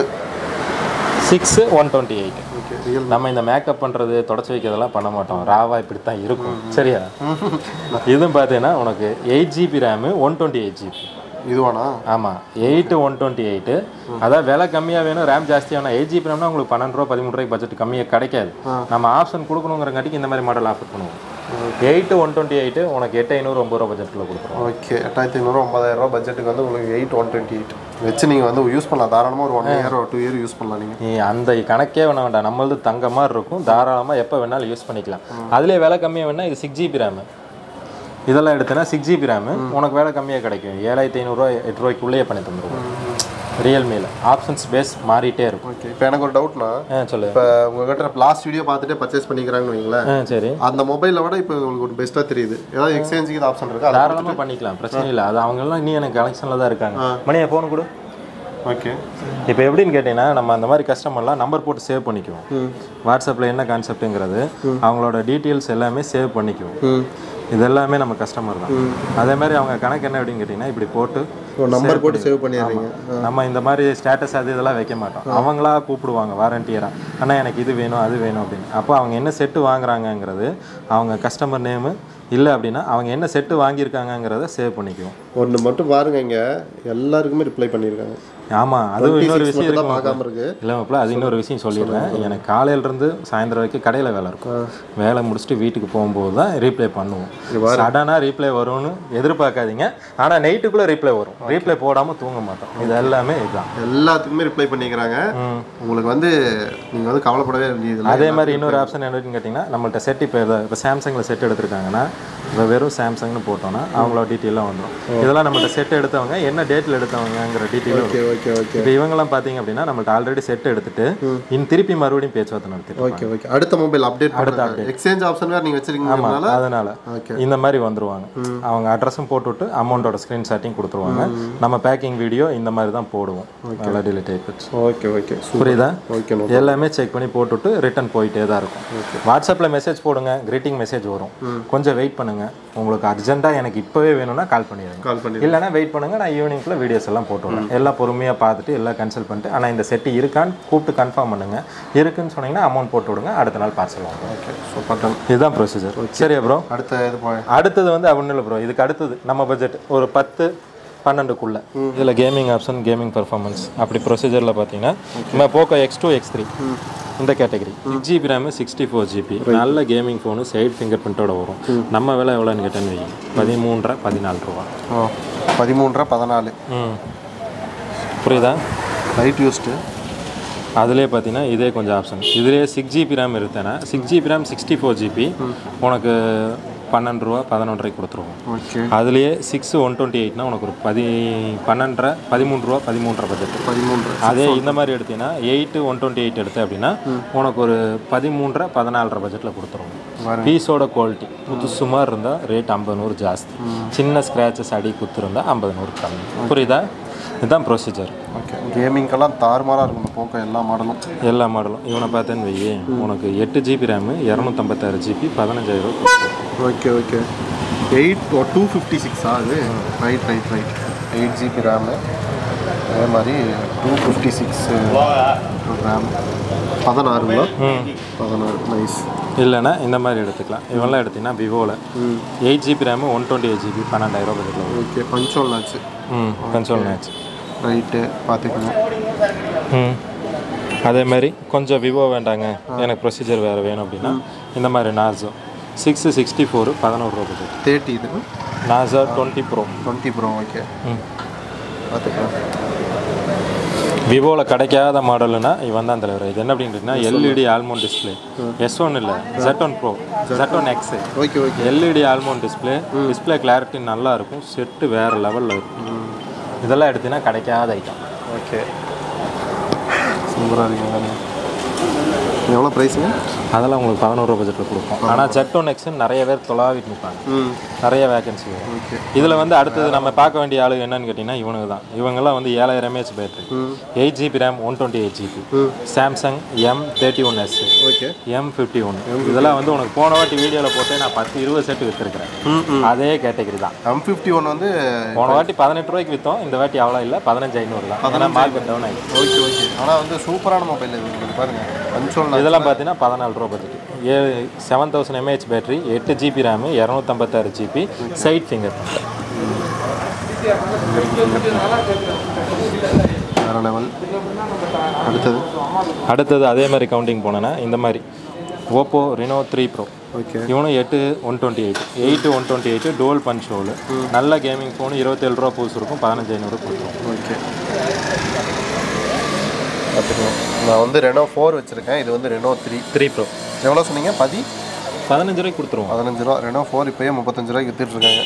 6 128. நம்ம இந்த மேக்கப் பண்ணுறது தொடச்சி வைக்கிறதெல்லாம் பண்ண மாட்டோம், ராவா இப்படி தான் இருக்கும். சரியா? இதுவும் பார்த்தீங்கன்னா உனக்கு 8GB RAM 128GB. இதுவானா? ஆமாம், 8 128. அதான் விலை கம்மியாக வேணும், ரேம் ஜாஸ்தியாக வேணும். 8GB RAMனா உங்களுக்கு 12 ரூபா 13 ரூபாய்க்கு பட்ஜெட் கம்மியாக கிடைக்காது. நம்ம ஆப்ஷன் கொடுக்கணுங்கிறங்காட்டிக்கு இந்த மாதிரி மாடல் ஆஃபர் பண்ணுவோம். 8 128 உனக்கு 8,500 9 ரூபா பட்ஜெட்டில் கொடுக்குறோம். ஓகே, 8,500 9,000 ரூபா பட்ஜெட்டுக்கு வந்து உங்களுக்கு 8 128 வச்சு நீங்கள் வந்து யூஸ் பண்ணலாம். தாராளமாக ஒரு 1 இயர் 2 இயர் யூஸ் பண்ணலாம். நீங்கள் அந்த கணக்கே வேண்டாம், நம்மளது தங்க மாதிரி இருக்கும், தாராளமாக எப்போ வேணாலும் யூஸ் பண்ணிக்கலாம். அதிலே விலை கம்மியாக வேணால் இது 6GB RAM. இதெல்லாம் எடுத்தேன்னா 6GB RAM உனக்கு விலை கம்மியாக கிடைக்கும். 7,500 8 ரூபாய்க்குள்ளேயே பண்ணி தந்துருவோம். ரியல்மியில் ஆப்ஷன்ஸ் பேஸ் மாறிட்டே இருக்கும். ஓகே, இப்போ எனக்கு ஒரு டவுட்னா சொல்லு. இப்போ உங்கள்கிட்ட லாஸ்ட் வீடியோ பார்த்துட்டு பர்ச்சேஸ் பண்ணிக்கிறாங்கன்னு வைங்களேன். சரி, அந்த மொபைலை விட இப்போ உங்களுக்கு ஒரு பெஸ்ட்டாக தெரியுது, ஏதாவது எக்ஸ்சேஞ்சுக்கு ஆப்ஷன் இருக்கா? தாராளமாக பண்ணிக்கலாம், பிரச்சனை இல்லை. அது அவங்கெல்லாம் இன்னும் எனக்கு கலெக்ஷனில் தான் இருக்காங்க. மணியை ஃபோன் கொடு. ஓகே, இப்போ எப்படின்னு கேட்டிங்கன்னா நம்ம அந்த மாதிரி கஸ்டமர்லாம் நம்பர் போட்டு சேவ் பண்ணிக்குவோம். வாட்ஸ்அப்பில் என்ன கான்செப்ட்டுங்கிறது அவங்களோட டீட்டெயில்ஸ் எல்லாமே சேவ் பண்ணிக்குவோம். இது எல்லாமே நம்ம கஸ்டமர் தான். அதே மாதிரி அவங்க கணக்கு என்ன அப்படின்னு கேட்டிங்கன்னா இப்படி போட்டு நம்பர் போட்டு சேவ் பண்ணிடுறீங்க. நம்ம இந்த மாதிரி ஸ்டேட்டஸ் அது இதெல்லாம் வைக்க மாட்டோம். அவங்களா கூப்பிடுவாங்க வாரண்டியராக, ஆனால் எனக்கு இது வேணும் அது வேணும் அப்படின்னு. அப்போ அவங்க என்ன செட்டு வாங்குறாங்கங்கிறது அவங்க கஸ்டமர் நேமு இல்லை அப்படின்னா அவங்க என்ன செட்டு வாங்கியிருக்காங்கங்கிறத சேவ் பண்ணிக்குவோம். ஒன்று மட்டும் பாருங்க, இங்கே எல்லாருக்குமே ரிப்ளை பண்ணியிருக்காங்க. ஆமாம், அது இன்னொரு விஷயம் இருக்கு. இல்லை மாப்பிள்ள, அது இன்னொரு விஷயம் சொல்லிடுறேன். எனக்கு காலையிலேருந்து சாயந்தரம் வரைக்கும் கடையில் வேலை இருக்கும். வேலை முடிச்சுட்டு வீட்டுக்கு போகும்போது தான் ரீப்ளை பண்ணுவோம். சடனாக ரீப்ளை வரும்னு எதிர்பார்க்காதீங்க, ஆனால் நைட்டுக்குள்ளே ரீப்ளை வரும். ரீப்ளை போடாமல் தூங்க மாட்டோம். இது எல்லாமே இதுதான், எல்லாத்துக்குமே ரிப்ளை பண்ணிக்கிறாங்க. உங்களுக்கு வந்து நீங்கள் வந்து கவலைப்படவே வேண்டியது. அதே மாதிரி இன்னொரு ஆப்ஷன் என்னன்னு கேட்டிங்கன்னா நம்மள்ட்ட செட் இப்போ சாம்சங்கில் செட் எடுத்திருக்காங்கன்னா இப்போ வெறும் சாம்சங்னு போட்டோன்னா அவங்களோட டீட்டெயிலாம் வந்துடும். இதெல்லாம் நம்மள்ட்ட செட் எடுத்தவங்க என்ன டேட்டில் எடுத்தவங்கிற டீட்டெயில். இப்போ இவங்கெல்லாம் பார்த்தீங்க அப்படின்னா நம்மள்ட்ட ஆல்ரெடி செட் எடுத்துட்டு திருப்பி மறுபடியும் பேச்சுவார்த்தை நடத்திட்டு. ஓகே ஓகே, அடுத்த மொபைல் அப்டேட், அடுத்த அப்டேட் எக்ஸ்சேஞ்ச் ஆப்ஷன் வேறு நீங்கள் வச்சிருக்கீங்க. அதனால இந்த மாதிரி வந்துருவாங்க. அவங்க அட்ரஸும் போட்டுவிட்டு அமௌண்ட்டோட ஸ்க்ரீன்ஷாட்டையும் கொடுத்துருவாங்க. நம்ம பேக்கிங் வீடியோ இந்த மாதிரி தான் போடுவோம். நல்லா டிலேட் ஆகிடுச்சு. ஓகே ஓகே, புரியுதா? ஓகே, எல்லாமே செக் பண்ணி போட்டுவிட்டு ரிட்டன் போயிட்டே தான் இருக்கும். வாட்ஸ்அப்பில் மெசேஜ் போடுங்க, கிரீட்டிங் மெசேஜ் வரும். கொஞ்சம் வெயிட் பண்ணுங்க. உங்களுக்கு அர்ஜென்ட்டாக எனக்கு இப்போவே வேணும்னா கால் பண்ணிடுங்க. இல்லைனா வெயிட் பண்ணுங்க, நான் ஈவினிங்குள்ளே வீடியோஸ் எல்லாம் போட்டுவிடுவேன். எல்லாம் பொறுமையாக பார்த்துட்டு எல்லாம் கன்சல்ட் பண்ணிட்டு, ஆனால் இந்த செட்டு இருக்கான்னு கூப்பிட்டு கன்ஃபார்ம் பண்ணுங்க. இருக்குன்னு சொன்னீங்கன்னா அமௌண்ட் போட்டு விடுங்க, அடுத்த நாள் பார்சல் வாங்க. Okay, super. இதுதான் ப்ரொசீஜர். சரியா ப்ரோ? அடுத்தது வந்து ஒன்றும் இல்லை ப்ரோ. இதுக்கு அடுத்தது நம்ம பட்ஜெட் ஒரு 10 12க்குள்ள இதில் கேமிங் ஆப்ஷன் கேமிங் பர்ஃபார்மன்ஸ் அப்படி ப்ரொசீஜரில் பார்த்தீங்கன்னா நம்ம போக்கோ X2 X3 இந்த கேட்டகரி 6GB ரேமு 64GB நல்ல கேமிங் ஃபோனு சைடு ஃபிங்கர் பிரிண்ட்டோட வரும். நம்ம விலை எவ்வளோன்னு கேட்டேன்னு வைங்க 13.5 14 ரூபா. 13.5 14. புரியுதா? Light used. அதுலேயே பார்த்தீங்கன்னா இதே கொஞ்சம் ஆப்ஷன் இதுலேயே 6GB ரேம் எடுத்தேன்னா 6GB ரேம் 64GB உனக்கு 12 ரூபா 11 ரூபாய்க்கு கொடுத்துருவோம். ஓகே. அதுலேயே 6 128னா உனக்கு ஒரு 12 13 ரூபா 13 பட்ஜெட் 13. அதே இந்த மாதிரி எடுத்தீங்கன்னா 8 128 எடுத்த அப்படின்னா உனக்கு ஒரு 13 14 பட்ஜெட்டில் கொடுத்துருவோம். பீஸோட குவாலிட்டி புதுசு மாதிரி இருந்தால் ரேட் 50 ஜாஸ்தி, சின்ன ஸ்க்ராச்சஸ் அடி குத்துருந்தா 50 கம்மி. புரியுதா? இதுதான் ப்ரொசீஜர். ஓகே. கேமிங்கெல்லாம் தாறுமாறாக இருக்கும் போக்கோ எல்லா மாடலும். இவனை பார்த்தேன்னு வையே உனக்கு 8GB ரேமு 256GB 15,000 ரூபா. Okay okay. 256 அது ரைட் 8GB ரேமு அதே மாதிரி 256 ரேம் 16 நைஸ். இல்லைன்னா இந்த மாதிரி எடுத்துக்கலாம். இவெல்லாம் எடுத்திங்கன்னா விவோவில் 8GB ரேமு 128GB 12,000 ரூபா பட்ஜெட்டில். Okay. Console match. Console match right பார்த்துக்கணும். அதே மாதிரி கொஞ்சம் விவோ வேண்டாங்க எனக்கு ப்ரொசீஜர் வேறு வேணும் அப்படின்னா இந்த மாதிரி நார்சோ 664 11 ரூபா பட்ஜெட் 30. இது நார்சோ 20 Pro. ஓகே. பார்த்துக்கலாம். விவோவில் கிடைக்காத மாடல்னா இவன் தான் தலைவர். இது என்ன அப்படின்னா LED ஆல்மோண்ட் டிஸ்பிளே S1 இல்லை Z1 Pro Z1 X. Okay okay. LED almond display clarity நல்லா இருக்கும், செட்டு வேறு லெவலில் இருக்கும். இதெல்லாம் எடுத்தீங்கன்னா கிடைக்காத ஐட்டம். ஓகே. சூப்பராக இருக்குங்க. எவ்வளோ ப்ரைஸுங்க? அதெல்லாம் உங்களுக்கு 11 ரூபா பட்ஜெட்டில் கொடுப்போம். ஆனால் Z1 X நிறைய பேர் தொலாவிட்டு நிற்பாங்க, நிறைய வேகன்சி வரும். ஓகே. இதில் வந்து அடுத்தது நம்ம பார்க்க வேண்டிய ஆளு என்னன்னு கேட்டிங்கன்னா இவனுக்கு தான். இவங்கெல்லாம் வந்து 7000 mAh battery 8GB RAM 128GB Samsung M31s okay M51 இதெல்லாம் வந்து உனக்கு போன வாட்டி வீடியோவில் போட்டு நான் 10-20 செட்டு விற்றுருக்கிறேன். அதே கேட்டகரி தான். M51 வந்து போன வாட்டி 18 ரூபாய்க்கு விற்றோம், இந்த வாட்டி அவ்வளோ இல்லை 15,500 தான். அதெல்லாம் மார்க்கெட் டவுன் ஆகிடுச்சு. Okay okay. ஆனால் வந்து சூப்பரான மொபைல் இது பாருங்கள். கன்சோல் இதெல்லாம் பார்த்தீங்கன்னா 14 ரூபா budget 7000 mAh battery 8GB RAM 256GB side finger print. வேறு லெவல். அடுத்தது அதே மாதிரி கவுண்டிங் போனேன்னா இந்த மாதிரி ஓப்போ ரெனோ 3 Pro. ஓகே. இவனும் 8 128 டோல் பஞ்ச் ஹோல் நல்ல கேமிங் ஃபோனு 27 ரூபா புதுசு இருக்கும் 15,500 கொடுத்துரும். ஓகே. பார்த்துக்கலாம். நான் வந்து ரெனோ 4 வச்சுருக்கேன். இது வந்து ரெனோ 3 Pro. எவ்வளோ சொன்னீங்க? 15 ரூபாய்க்கு கொடுத்துருவோம். 15 ரூபா. ரெனோ 4 இப்போயே 35 ரூபாய்க்கு விற்றுட்ருக்காங்க.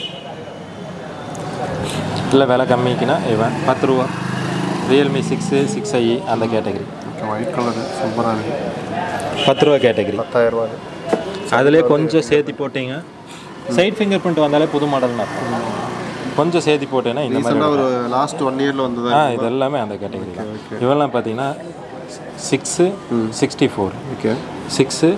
இல்லை விலை கம்மிக்குன்னா இவன் 10 ரூபா. ரியல்மி 6 6i அந்த கேட்டகரி. ஓகே. ஒயிட் கலரு சூப்பராக இருக்குது. 10 ரூபா கேட்டகரி 10,000 ரூபா. அதிலே கொஞ்சம் சேர்த்து போட்டிங்க சைட் ஃபிங்கர் பிரிண்ட் வந்தாலே புது மாடல்னா கொஞ்சம் சேர்த்து போட்டேன்னா இந்த மாதிரி ஒரு லாஸ்ட் 1 இயரில் வந்தது. இது எல்லாமே அந்த கேட்டகரி தான். இவெல்லாம் பார்த்தீங்கன்னா 664 ஓகே 6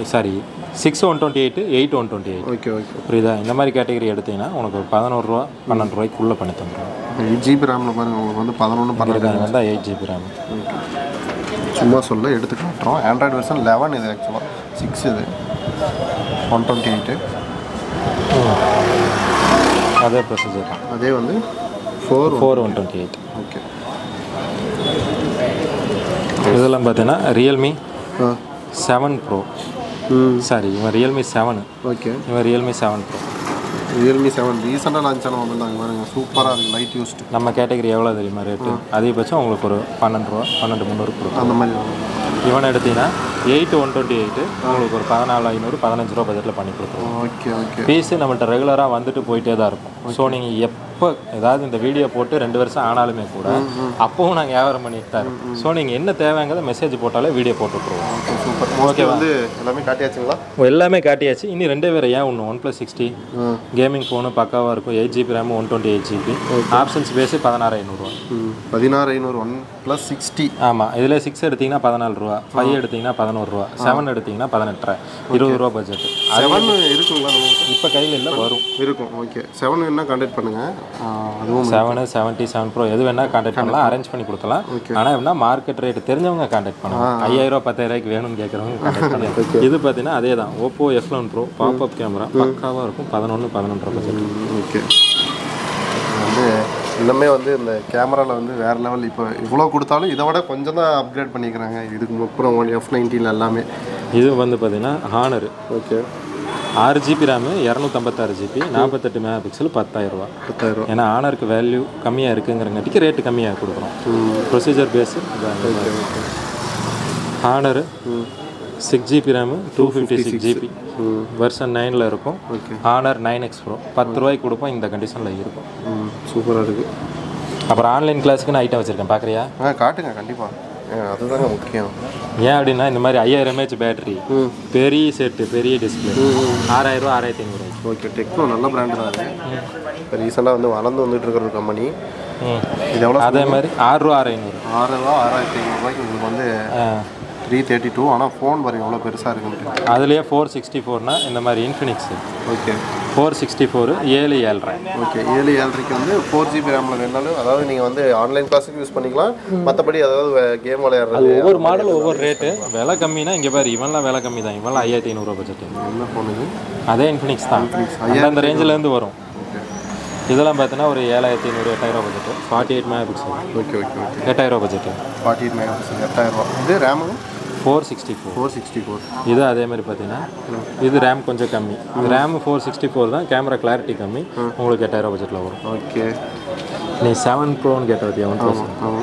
128 8 128. Okay okay. புரியுதா? இந்த மாதிரி கேட்டகரி எடுத்தீங்கன்னா உனக்கு ஒரு 11 ரூபா 12 ரூபாய்க்குள்ளே பண்ணி தந்துடுவோம். 8GB ரேமில் பாருங்கள் உங்களுக்கு வந்து 11 12 வந்தால் 8GB ரேம். சும்மா சொல்ல எடுத்து காட்டுறோம். ஆண்ட்ராய்டு வெர்ஷன் 11 இது ஆக்சுவலாக 6 இது 128. அதே ப்ரொசீஜர் தான். அதே வந்து 4 128. ஓகே. இதெல்லாம் பார்த்தீங்கன்னா ரியல்மி 7 Pro. சாரி இவன் ரியல்மி 7. ஓகே. இவன் ரியல்மி 7 Pro. ரியல்மி 7 ரீசெண்டாக லான்ச் ஆன மொபைல் தான் பாருங்க. சூப்பராக இருக்குது. Light used. நம்ம கேட்டகரி எவ்வளோ தெரியுமா ரேட்டு? அதிகபட்சம் உங்களுக்கு ஒரு 12 ரூபா 12,300 கொடுக்கும். அந்த மாதிரி இவனை எடுத்தீங்கன்னா 8 128 உங்களுக்கு ஒரு 14,500 15 ரூபா பட்ஜெட்டில் பண்ணி கொடுத்துருவோம். Okay okay. பீஸு நம்மள்ட்ட ரெகுலராக வந்துட்டு போயிட்டே தான் இருக்கும். ஸோ நீங்கள் எப்போ ஏதாவது இந்த வீடியோ போட்டு 2 வருஷம் ஆனாலுமே கூட அப்போவும் நாங்கள் வியாபாரம் பண்ணிட்டு தான் இருக்கோம். ஸோ நீங்கள் என்ன தேவைங்கிறத மெசேஜ் போட்டாலே வீடியோ போட்டுவிட்ருவோம். Okay super. ஓகே. வந்து எல்லாமே காட்டியாச்சுங்களா? எல்லாமே காட்டியாச்சு. இனி 2 வேறு ஏன் ஒன்று OnePlus 60 கேமிங் ஃபோனு பக்காவாக இருக்கும். 8GB RAM 128GB options base 16,500 16,500 OnePlus 60. ஆமாம். இதில் 6 எடுத்திங்கன்னா 14 ரூபா 5 எடுத்திங்கன்னா 11 ரூபா 7 எடுத்திங்கன்னா 18 20 ரூபா பட்ஜெட். 7 இருக்குங்களா? இப்போ கையில் இல்லை வரும் இருக்கும். ஓகே. 7 வேணா கான்டாக்ட் பண்ணுங்கள். அதுவும் 7 70 7 Pro எது வேணால் கான்டாக்ட் பண்ணலாம், அரேஞ்ச் பண்ணி கொடுக்கலாம். ஆனால் எப்படின்னா மார்க்கெட் ரேட் தெரிஞ்சவங்க கான்டாக்ட் பண்ணலாம். 5,000 10,000 வேணும்னு கேட்குறவங்க கான்டாக்ட் பண்ணலாம். இது பார்த்தீங்கன்னா அதே தான் Oppo F11 Pro pop-up camera பக்காவாக இருக்கும் 11 11 ரூபா பட்ஜெட். ஓகே. வந்து இன்னுமே வந்து இந்த கேமராவில் வந்து வேறு லெவல். இப்போ இவ்வளோ கொடுத்தாலும் இதை விட கொஞ்சம் தான் அப்கிரேட் பண்ணிக்கிறாங்க. இதுக்கு அப்புறம் F90 எல்லாமே. இது வந்து பார்த்தீங்கன்னா Honor. Okay. 6GB RAM 256GB 48 mega pixel 10,000 ரூபா. ஏன்னா ஆனருக்கு வேல்யூ கம்மியாக இருக்குங்கிறங்காட்டிக்கு ரேட்டு கம்மியாக கொடுக்குறோம். Procedure base Honor 6GB RAM 256GB version 9ல் இருக்கும். ஹானர் 9X Pro 10 ரூபாய்க்கு கொடுப்போம். இந்த கண்டிஷனில் இருக்கும். சூப்பராக இருக்குது. அப்புறம் ஆன்லைன் கிளாஸுக்கு நான் ஐட்டம் வச்சுருக்கேன், பார்க்குறியா? காட்டுங்க கண்டிப்பாக. அதுதாங்க முக்கியம். ஏன் அப்படின்னா இந்த மாதிரி 5000 mAh பேட்டரி, பெரிய செட்டு, பெரிய டிஸ்பிளே, 6000 ரூபா 6500. ஓகே. டெக்னோ நல்ல பிராண்டு தான் அது. இப்போ ரீசெண்டாக வந்து வளர்ந்து வந்துட்டு இருக்கிற ஒரு கம்பெனி. இது எவ்வளோ? அதே மாதிரி 6 ரூபா 6500. 6,500 ரூபாய்க்கு உங்களுக்கு வந்து 332. ஆனால் ஃபோன் பாருங்க எவ்வளோ பெருசாக இருக்குன்னு. அதுலேயே 464னா இந்த மாதிரி இன்ஃபினிக்ஸ். ஓகே. 464 7,700. ஓகே. 7,700க்கு வந்து 4GB ரேமில் வேணாலும், அதாவது நீங்கள் வந்து ஆன்லைன் கிளாஸுக்கு யூஸ் பண்ணிக்கலாம். மற்றபடி அதாவது கேம் விளையாடுறது ஒவ்வொரு மாடல் ஒவ்வொரு ரேட்டு. விலை கம்மினா இங்கே பாரு, இவன்லாம் விலை கம்மி தான். இவன்லாம் 5,500 ரூபா பட்ஜெட். என்ன ஃபோன் இது? அதே இன்ஃபினிக்ஸ் தான். அந்த ரேஞ்சிலேருந்து வரும். இதெல்லாம் பார்த்தீங்கன்னா ஒரு 7,500 8,000 ரூபா budget. 48 mega pixel. Okay okay okay. 8,000 ரூபா பட்ஜெட். 48 மெகா பிக்சல் 8,000 ரூபா. இது ரேமு 464. இது அதே மாதிரி பார்த்தீங்கன்னா இது ரேம் கொஞ்சம் கம்மி. ரேம் 464 தான். கேமரா கிளாரிட்டி கம்மி. உங்களுக்கு 8,000 ரூபா பட்ஜெட்டில் வரும். ஓகே. நீ 7 ப்ரோன்னு கேட்ட பற்றியா? 1,000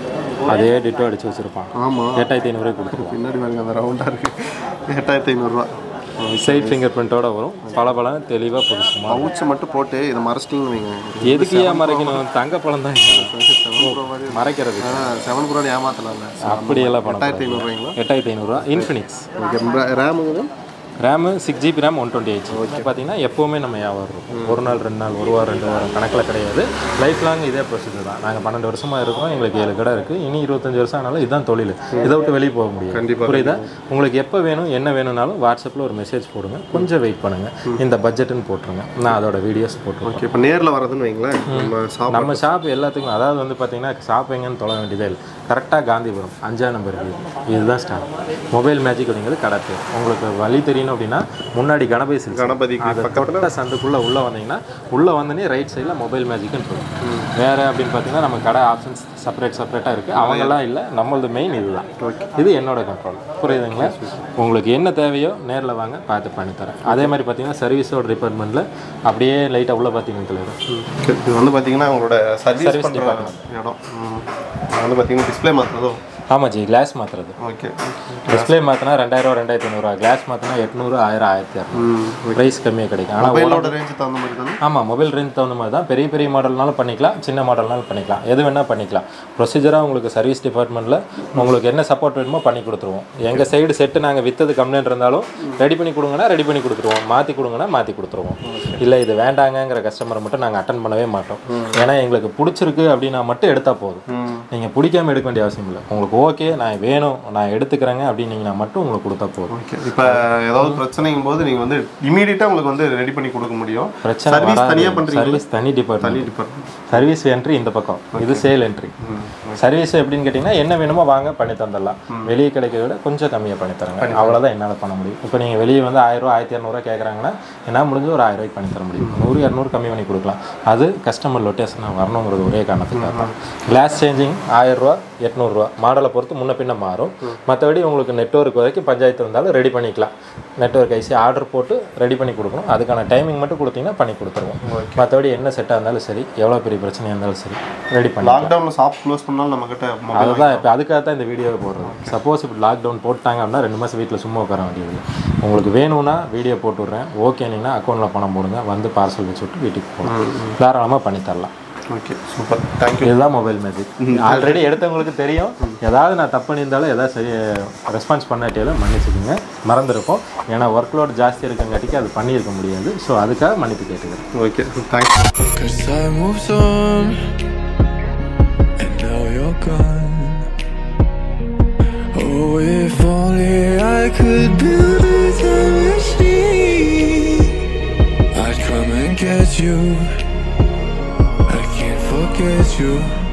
அதே டிட்டோ அடிச்சு வச்சுருப்பான். ஆமாம். 8,500 கொடுத்துருவோம். பின்னாடி பாருங்க அந்த ரவுண்டாக இருக்குது. 8,500 ரூபா. சைட் ஃபிங்கர் பிரிண்டோட வரும். பல தெளிவாக புதுசுமா. பவுச்சு மட்டும் போட்டு இதை மறைச்சிட்டிங்கன்னு வைங்க. எதுக்கு ஏன் மறைக்கணும்? தங்க பழம் தான் மறைக்கிறது. 7 Pro ஏமாத்தலாம்ல. அப்படியெல்லாம் பணம். 8,500 ரூபாய்ங்களா? 8,500 ரூபா. இன்ஃபினிக்ஸ். ரேமுங்க ரேமு 6GB RAM 128. ஓகே. பார்த்தீங்கன்னா எப்போவுமே நம்ம வியாபாரம் இருக்கும். ஒரு நாள் 2 நாள், ஒரு வாரம் 2 வாரம் கணக்கில் கிடையாது. லைஃப் லாங் இதே ப்ரொசீஜர் தான். நாங்கள் 12 வருஷமாக இருக்கோம். எங்களுக்கு 7 கடை இருக்குது. இனி 25 வருஷம் ஆனாலும் இதுதான் தொழில். இதை விட்டு வெளியே போக முடியும். கண்டிப்பாக. புரியுதா? உங்களுக்கு எப்போ வேணும் என்ன வேணும்னாலும் வாட்ஸ்அப்பில் ஒரு மெசேஜ் போடுங்க. கொஞ்சம் வெயிட் பண்ணுங்கள். இந்த பட்ஜெட்டுன்னு போட்டுருங்க. நான் அதோட வீடியோஸ் போட்டுருக்கேன். ஓகே. இப்போ நேரில் வரதுன்னு வைங்களேன். நம்ம ஷாப் எல்லாத்துக்கும், அதாவது வந்து பார்த்தீங்கன்னா ஷாப் எங்கன்னு தொலை வேண்டியதே இல்லை. கரெக்டாக காந்திபுரம் 5ஆம் நம்பர் வீடு. இதுதான் ஸ்டாப். மொபைல் மேஜிக் அப்படிங்கிறது கடை பேர். உங்களுக்கு வழி தெரியணும் அப்படின்னா முன்னாடி கணபதி பக்கத்தில் சந்துக்குள்ளே உள்ளே வந்தீங்கன்னா உள்ளே வந்தோடனே ரைட் சைடில் மொபைல் மேஜிக்னு இருக்கும். வேறு அப்படின்னு பார்த்தீங்கன்னா நம்ம கடை ஆப்ஷன்ஸ் செப்பரேட்டாக இருக்குது. அவங்கெல்லாம் இல்லை. நம்மளது மெயின் இதுதான். இது என்னோட கண்ட்ரோல். புரியுதுங்களா? உங்களுக்கு என்ன தேவையோ நேரில் வாங்க, பார்த்து பண்ணித்தரேன். அதே மாதிரி பார்த்தீங்கன்னா சர்வீஸோட டிபார்ட்மெண்ட்டில் அப்படியே லைட்டாக உள்ளே பார்த்தீங்கன்னா இது வந்து பார்த்தீங்கன்னா உங்களோட சர்வீஸ் டிபார்ட்மெண்ட் இடம். வந்து பார்த்தீங்கன்னா டிஸ்பிளே மாற்றுறதோ? ஆமாம் ஜி, கிளாஸ் மாற்றுறது. ஓகே. டிஸ்பிளே மாற்றினா 2,000 2,500. கிளாஸ் மாற்றினா 800 1000 1200. ப்ரைஸ் கம்மியாக கிடைக்கும். ஆனால் மொபைலோட ரேஞ்சு தகுந்த மாதிரி தானே? ஆமாம், மொபைல் ரேஞ்ச் தகுந்த மாதிரி தான். பெரிய மாடல்னாலும் பண்ணிக்கலாம், சின்ன மாடல்னாலும் பண்ணிக்கலாம். எது வேணால் பண்ணிக்கலாம். ப்ரொசீஜராக உங்களுக்கு சர்வீஸ் டிபார்ட்மெண்ட்டில் உங்களுக்கு என்ன சப்போர்ட் வேணுமோ பண்ணி கொடுத்துருவோம். எங்கள் சைடு செட்டு நாங்கள் விற்றது கம்ப்ளைண்ட் இருந்தாலும் ரெடி பண்ணி கொடுங்கன்னா ரெடி பண்ணி கொடுத்துருவோம். மாற்றி கொடுங்கன்னா மாற்றி கொடுத்துருவோம். இல்லை இது வேண்டாங்கிற கஸ்டமரை மட்டும் நாங்கள் அட்டன் பண்ணவே மாட்டோம். ஏன்னா எங்களுக்கு பிடிச்சிருக்கு அப்படின்னா மட்டும் எடுத்தால் போதும். நீங்கள் பிடிக்காமல் எடுக்க வேண்டிய அவசியம் இல்லை. உங்களுக்கு ஓகே நான் வேணும் நான் எடுத்துக்கிறேங்க அப்படின்னீங்கன்னா மட்டும் உங்களுக்கு கொடுத்தா போதும். இப்போ ஏதாவது பிரச்சனைங்கும் போது நீங்கள் வந்து இமீடியட்டாக உங்களுக்கு வந்து ரெடி பண்ணி கொடுக்க முடியும். பிரச்சனை தனியாக பண்ணுறீங்க. சர்வீஸ் தனி டிபார்ட்மெண்ட். சர்வீஸ் என்ட்ரி இந்த பக்கம், இது சேல் என்ட்ரி. சர்வீஸ் எப்படின்னு கேட்டிங்கன்னா என்ன வேணுமோ வாங்க பண்ணி தந்துடலாம். வெளியே கிடைக்கிறத விட கொஞ்சம் கம்மியாக பண்ணி தராங்க. அவ்வளோதான் என்னால் பண்ண முடியும். இப்போ நீங்கள் வெளியே வந்து 1000 ரூபா 1200 கேட்குறாங்கன்னா என்ன முடிஞ்சு ஒரு 1000 ரூபாய்க்கு பண்ணி தர முடியும். 100 200 கம்மி பண்ணி கொடுக்கலாம். அது கஸ்டமர் லொட்டேஷனாக வரணுங்கிறது ஒரே காரணத்துக்காக தான். கிளாஸ் சேஞ்சிங் 1000 ரூபா 800 ரூபா மாடலை பொறுத்து முன்ன பின்ன மாறும். மற்றபடி உங்களுக்கு நெட்வொர்க் வரைக்கும் பஞ்சாயத்து இருந்தாலும் ரெடி பண்ணிக்கலாம். நெட்வொர்க் ஐசி ஆர்டர் போட்டு ரெடி பண்ணி கொடுக்கணும். அதுக்கான டைமிங் மட்டும் கொடுத்தீங்கன்னா பண்ணி கொடுத்துருவோம். மற்றபடி என்ன செட்டாக இருந்தாலும் சரி, எவ்வளோ பெரிய பிரச்சனையாக இருந்தாலும் சரி ரெடி பண்ணி. லாக்டவுனில் ஷாப் க்ளோஸ் பண்ணாலும் நம்மக்கிட்ட அதுதான் இப்போ அதுக்காக தான் இந்த வீடியோவை போடுறது. சப்போஸ் இப்போ லாக்டவுன் போட்டாங்க அப்படின்னா 2 மாதம் வீட்டில் சும்மா உட்கார வேண்டியது. உங்களுக்கு வேணும்னா வீடியோ போட்டு விட்றேன். ஓகேனிங்கன்னா அக்கௌண்ட்டில் பணம் போடுங்க, வந்து பார்சல் வச்சு விட்டு வீட்டுக்கு போகணும். தாராளமாக பண்ணித்தரலாம். Okay, super, thank you. இதுதான் மொபைல் மேஜிக். ஆல்ரெடி எடுத்தவங்களுக்கு தெரியும். ஏதாவது நான் தப்பு பண்ணியிருந்தாலும் ஏதாவது சரி ரெஸ்பான்ஸ் பண்ணாட்டியாலும் மன்னிச்சுக்கோங்க. மறந்துருப்போம். ஏன்னா ஒர்க் லோட் ஜாஸ்தி இருக்கங்காட்டிக்கு அது பண்ணியிருக்க முடியாது. ஸோ அதுக்காக மன்னிப்பு கேட்டுக்கிறேன். Okay, thanks. Oh, if only I could build a time machine, I'd come and get you. I can't forget you.